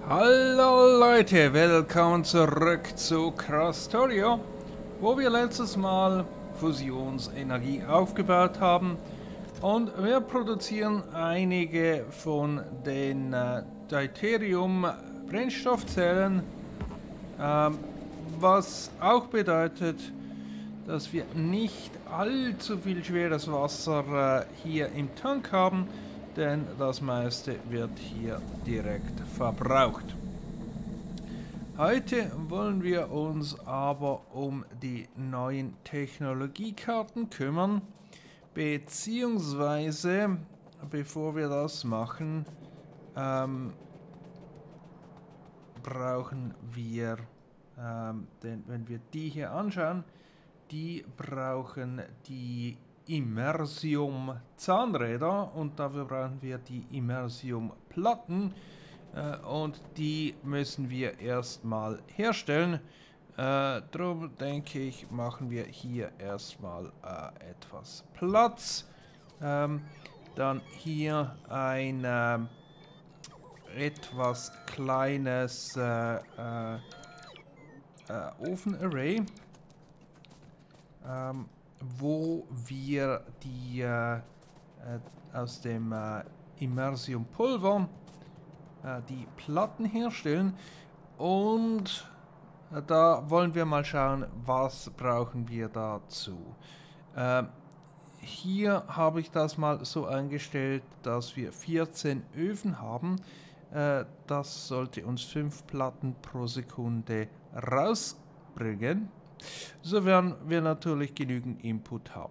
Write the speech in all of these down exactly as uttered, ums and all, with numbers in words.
Hallo Leute, willkommen zurück zu Crastorio, wo wir letztes Mal Fusionsenergie aufgebaut haben und wir produzieren einige von den äh, Deuterium-Brennstoffzellen, ähm, was auch bedeutet, dass wir nicht allzu viel schweres Wasser äh, hier im Tank haben, denn das meiste wird hier direkt verbraucht. Heute wollen wir uns aber um die neuen Technologiekarten kümmern, beziehungsweise, bevor wir das machen, ähm, brauchen wir, ähm, denn wenn wir die hier anschauen, die brauchen die Immersium Zahnräder und dafür brauchen wir die Immersium Platten äh, und die müssen wir erstmal herstellen. Äh, darum denke ich, machen wir hier erstmal äh, etwas Platz. Ähm, dann hier ein äh, etwas kleines äh, äh, äh, Ofenarray. Ähm, wo wir die äh, äh, aus dem äh, Immersium Pulver äh, die Platten herstellen und äh, da wollen wir mal schauen, was brauchen wir dazu. Äh, hier habe ich das mal so eingestellt, dass wir vierzehn Öfen haben. Äh, das sollte uns fünf Platten pro Sekunde rausbringen, sofern wir natürlich genügend Input haben.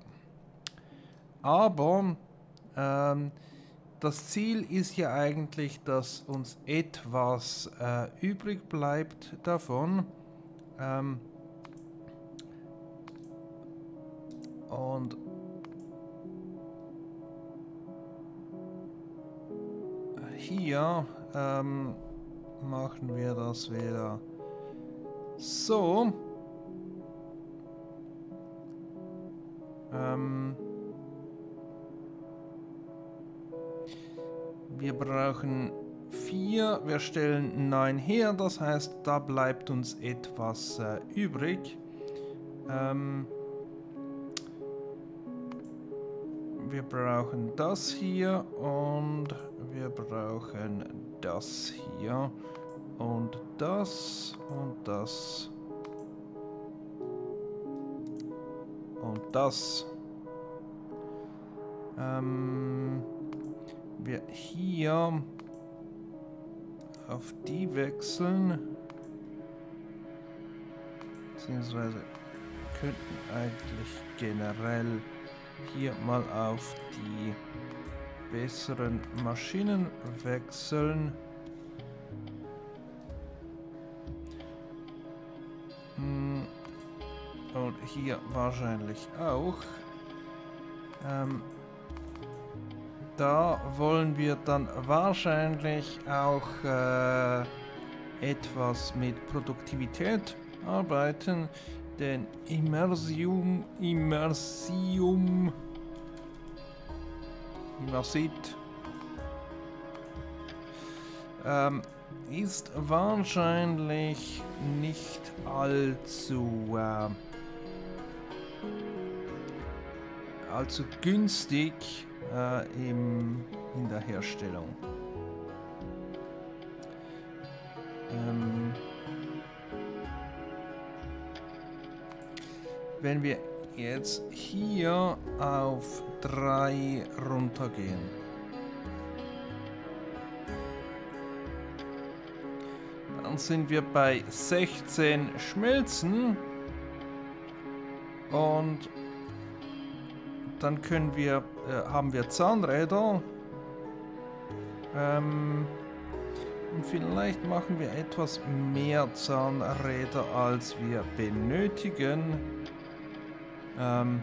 Aber ähm, das Ziel ist ja eigentlich, dass uns etwas äh, übrig bleibt davon. Ähm, und hier ähm, machen wir das wieder so. Ähm, wir brauchen vier, wir stellen neun her, das heißt, da bleibt uns etwas äh, übrig. Ähm, wir brauchen das hier und wir brauchen das hier und das und das und das. Ähm, wir hier auf die wechseln, beziehungsweise könnten eigentlich generell hier mal auf die besseren Maschinen wechseln. Und hier wahrscheinlich auch. Ähm, da wollen wir dann wahrscheinlich auch äh, etwas mit Produktivität arbeiten, denn Immersium, Immersium, Immersit ähm, ist wahrscheinlich nicht allzu äh, allzu günstig äh, im, in der Herstellung. Ähm, wenn wir jetzt hier auf drei runtergehen, dann sind wir bei sechzehn Schmelzen und dann können wir, äh, haben wir Zahnräder ähm, und vielleicht machen wir etwas mehr Zahnräder als wir benötigen. Ähm,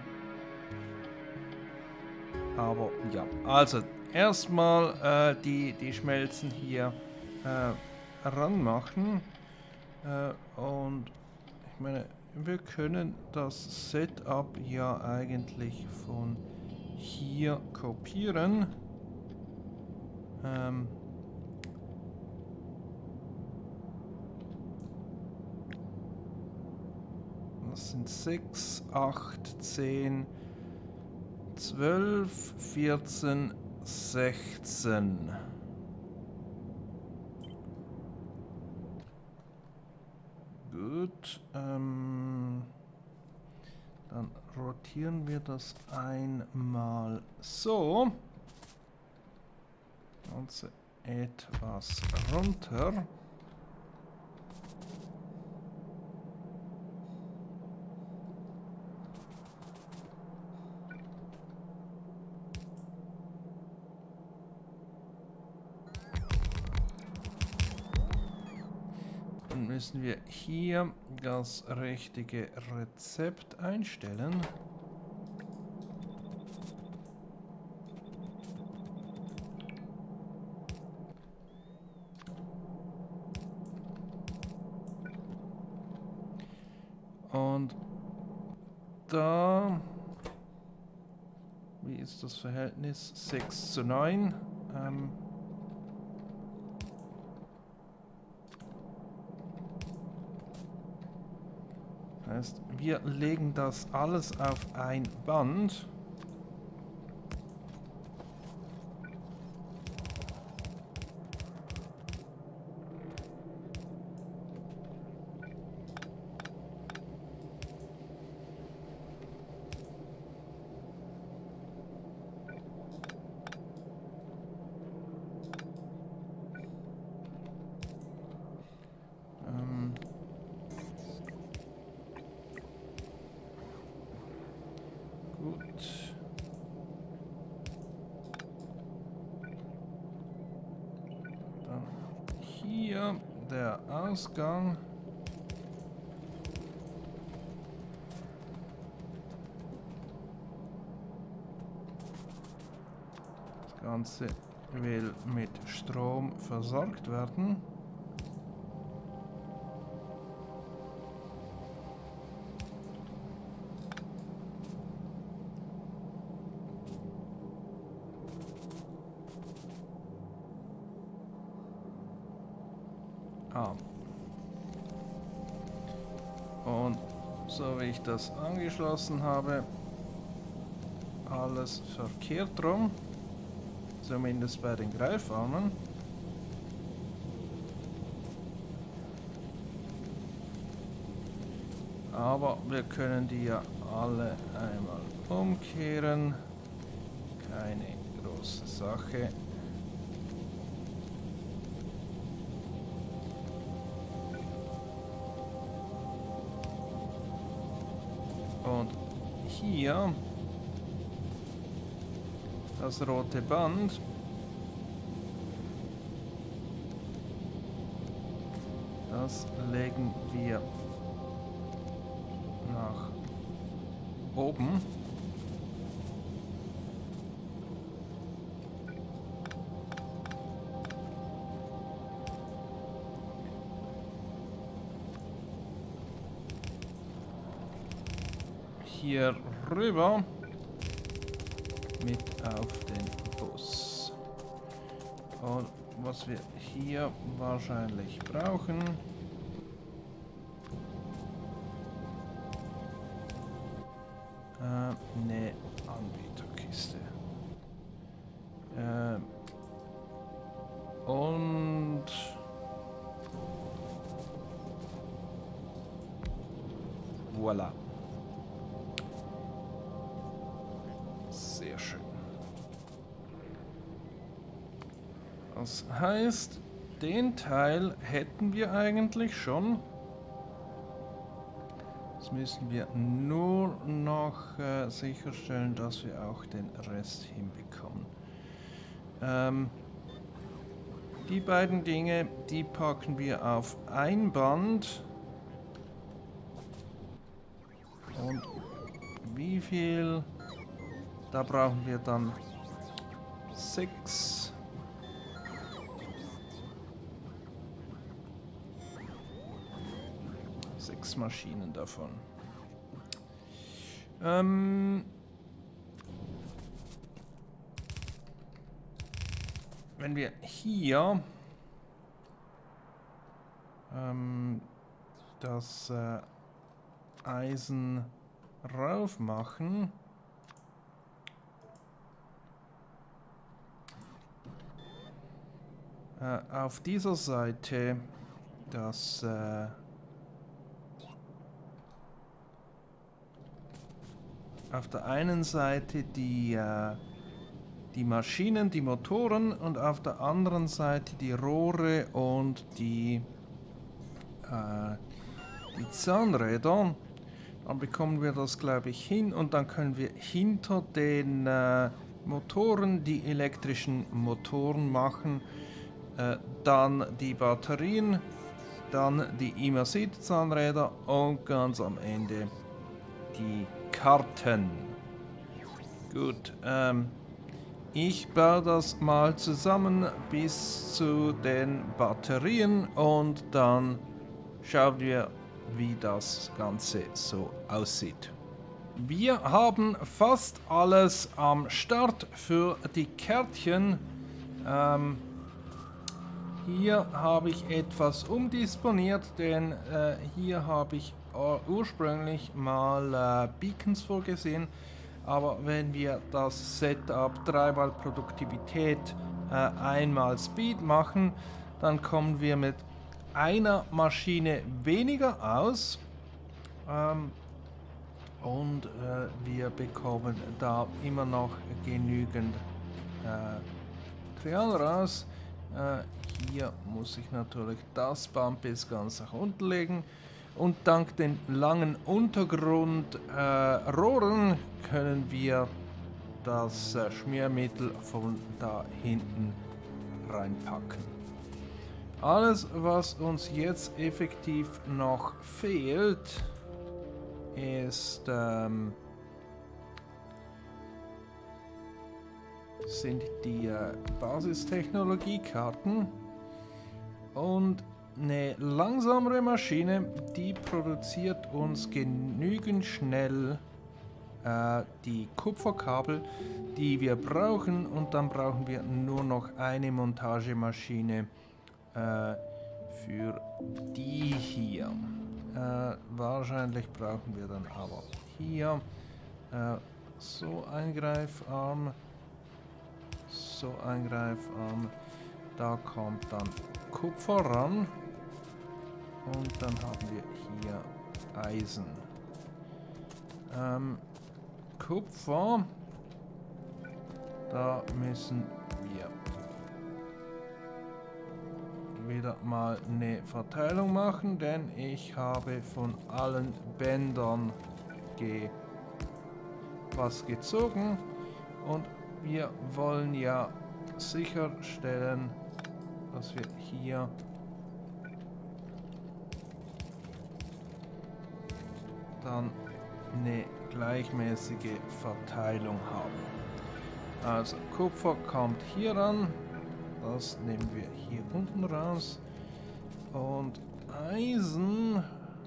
aber ja, also erstmal äh, die, die Schmelzen hier äh, ranmachen äh, und ich meine, wir können das Setup ja eigentlich von hier kopieren. Ähm, Das sind sechs, acht, zehn, zwölf, vierzehn, sechzehn. Gut. Ähm, dann rotieren wir das einmal so. Also etwas runter. Dann müssen wir hier das richtige Rezept einstellen. Und da, wie ist das Verhältnis? sechs zu neun. Ähm, heißt, wir legen das alles auf ein Band. Hier der Ausgang. Das Ganze will mit Strom versorgt werden. Ah. Und so wie ich das angeschlossen habe, alles verkehrt rum, zumindest bei den Greifarmen. Aber wir können die ja alle einmal umkehren, keine große Sache. Und hier das rote Band. Das legen wir nach oben. Hier rüber mit auf den Bus. Und was wir hier wahrscheinlich brauchen, äh, eine Anbieterkiste. Äh, und voilà. Sehr schön. Das heißt, den Teil hätten wir eigentlich schon. Jetzt müssen wir nur noch äh, sicherstellen, dass wir auch den Rest hinbekommen. Ähm, die beiden Dinge, die packen wir auf ein Band. Und wie viel? Da brauchen wir dann sechs. Sechs Maschinen davon. Ähm, wenn wir hier ähm, das äh, Eisen rauf machen. Äh, auf dieser Seite das äh, auf der einen Seite die äh, die Maschinen, die Motoren und auf der anderen Seite die Rohre und die, äh, die Zahnräder. Dann bekommen wir das, glaube ich, hin und dann können wir hinter den äh, Motoren die elektrischen Motoren machen, äh, dann die Batterien, dann die Immersit-Zahnräder und ganz am Ende die Karten. Gut, ähm, ich baue das mal zusammen bis zu den Batterien und dann schauen wir, wie das Ganze so aussieht. Wir haben fast alles am Start für die Kärtchen. Ähm, hier habe ich etwas umdisponiert, denn äh, hier habe ich äh, ursprünglich mal äh, Beacons vorgesehen. Aber wenn wir das Setup dreimal Produktivität, äh, einmal Speed machen, dann kommen wir mit einer Maschine weniger aus ähm, und äh, wir bekommen da immer noch genügend äh, Material raus. Äh, hier muss ich natürlich das Band bis ganz nach unten legen. Und dank den langen Untergrundrohren äh, können wir das äh, Schmiermittel von da hinten reinpacken. Alles, was uns jetzt effektiv noch fehlt, ist, ähm, sind die äh, Basistechnologiekarten und eine langsamere Maschine, die produziert uns genügend schnell äh, die Kupferkabel, die wir brauchen, und dann brauchen wir nur noch eine Montagemaschine äh, für die hier. Äh, wahrscheinlich brauchen wir dann aber hier äh, so ein Greifarm, so ein Greifarm, da kommt dann Kupfer ran. Und dann haben wir hier Eisen. Ähm, Kupfer. Da müssen wir wieder mal eine Verteilung machen, denn ich habe von allen Bändern ge was gezogen. Und wir wollen ja sicherstellen, dass wir hier dann eine gleichmäßige Verteilung haben. Also Kupfer kommt hier ran, das nehmen wir hier unten raus, und Eisen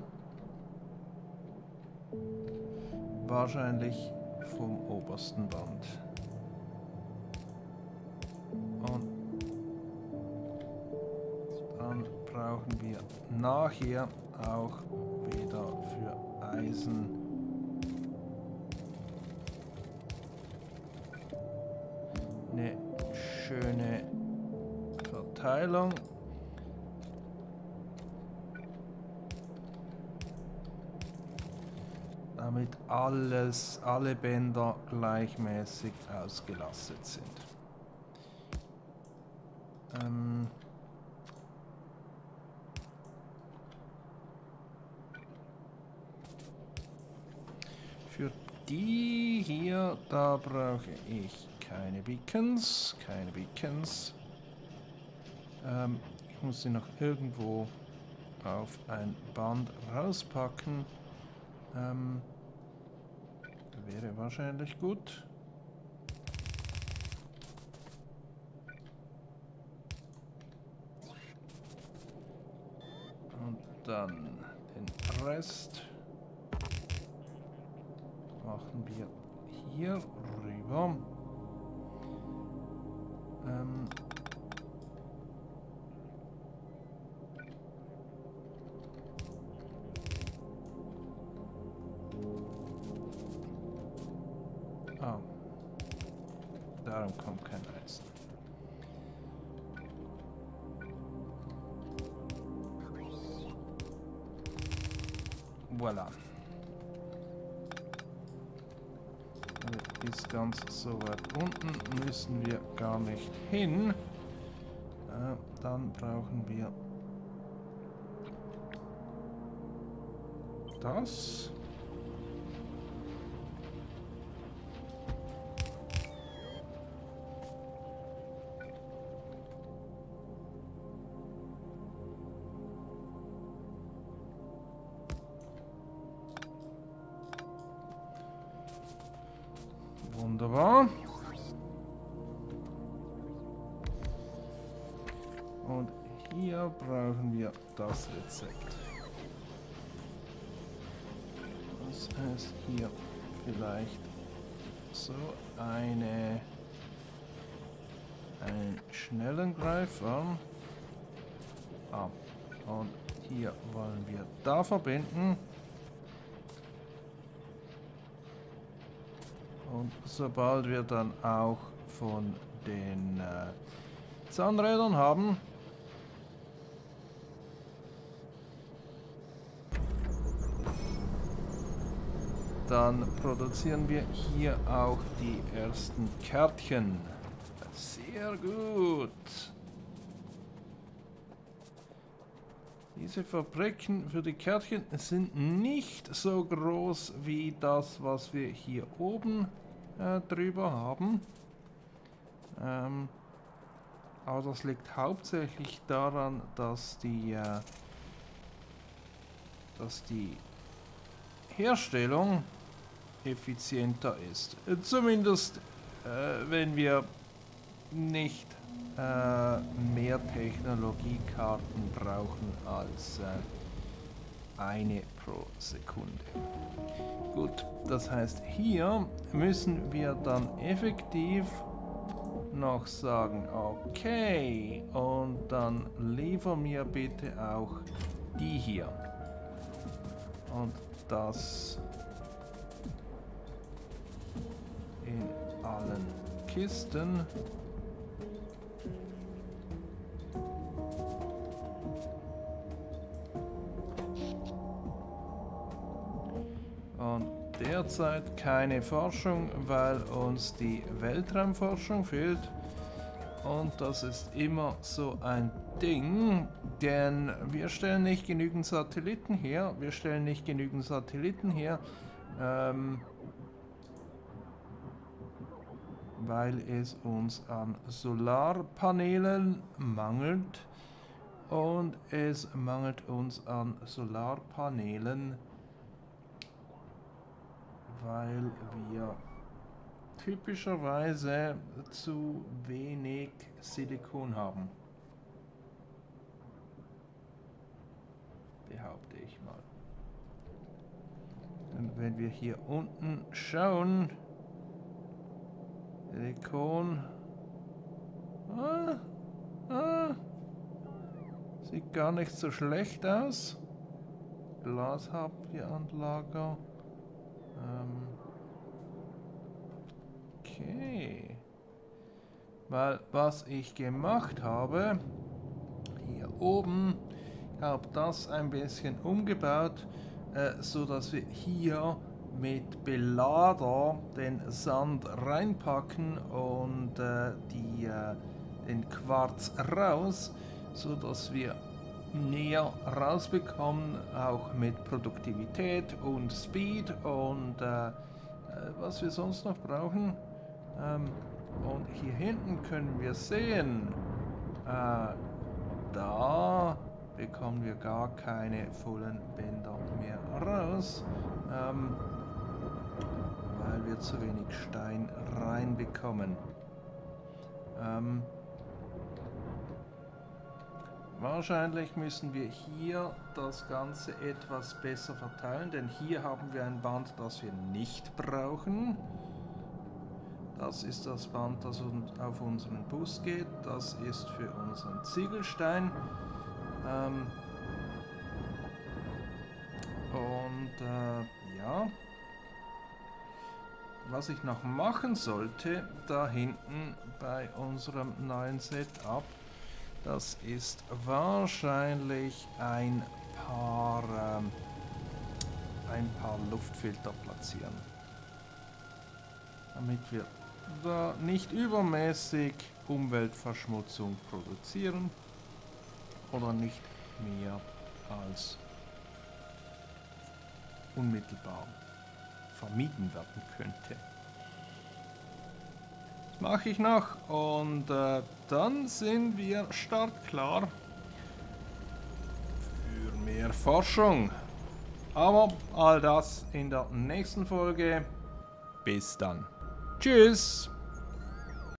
wahrscheinlich vom obersten Band. Und dann brauchen wir nachher auch wieder für Eisen eine schöne Verteilung. Damit alles, alle Bänder gleichmäßig ausgelastet sind. Ähm Für die hier, da brauche ich keine Beacons, keine Beacons. Ähm, ich muss sie noch irgendwo auf ein Band rauspacken. Ähm, wäre wahrscheinlich gut. Und dann den Rest machen wir hier rüber. Ähm Warum kommt kein Eisen? Voilà. Bis ganz so weit unten müssen wir gar nicht hin. Äh, dann brauchen wir das. Wunderbar. Und hier brauchen wir das Rezept. Das heißt hier vielleicht so eine einen schnellen Greifer. Ah, und hier wollen wir da verbinden. Und sobald wir dann auch von den äh, Zahnrädern haben, dann produzieren wir hier auch die ersten Kärtchen. Sehr gut. Diese Fabriken für die Kärtchen sind nicht so groß wie das, was wir hier oben äh, drüber haben. Ähm, aber das liegt hauptsächlich daran, dass die, äh, dass die Herstellung effizienter ist. Äh, zumindest äh, wenn wir nicht äh, mehr Technologiekarten brauchen als äh, eine pro Sekunde. Gut, das heißt, hier müssen wir dann effektiv noch sagen, okay, und dann liefer mir bitte auch die hier. Und das in allen Kisten. Und derzeit keine Forschung, weil uns die Weltraumforschung fehlt. Und das ist immer so ein Ding, denn wir stellen nicht genügend Satelliten her. Wir stellen nicht genügend Satelliten her, ähm, weil es uns an Solarpanelen mangelt. Und es mangelt uns an Solarpanelen, weil wir typischerweise zu wenig Silikon haben. Behaupte ich mal. Und wenn wir hier unten schauen, Silikon, ah, ah, sieht gar nicht so schlecht aus. Glas haben wir an Lager. Ähm, okay. Weil was ich gemacht habe, hier oben, ich habe das ein bisschen umgebaut, äh, so dass wir hier mit Belader den Sand reinpacken und äh, die, äh, den Quarz raus, so dass wir näher rausbekommen, auch mit Produktivität und Speed und äh, was wir sonst noch brauchen. Ähm, und hier hinten können wir sehen, äh, da bekommen wir gar keine vollen Bänder mehr raus, ähm, weil wir zu wenig Stein reinbekommen. Ähm, Wahrscheinlich müssen wir hier das Ganze etwas besser verteilen, denn hier haben wir ein Band, das wir nicht brauchen. Das ist das Band, das auf unseren Bus geht. Das ist für unseren Ziegelstein. Ähm und äh, ja, was ich noch machen sollte, da hinten bei unserem neuen Setup, das ist wahrscheinlich ein paar, ähm, ein paar Luftfilter platzieren. Damit wir da nicht übermäßig Umweltverschmutzung produzieren oder nicht mehr als unmittelbar vermieden werden könnte. Das mache ich noch und äh, dann sind wir startklar für mehr Forschung. Aber all das in der nächsten Folge. Bis dann. Tschüss!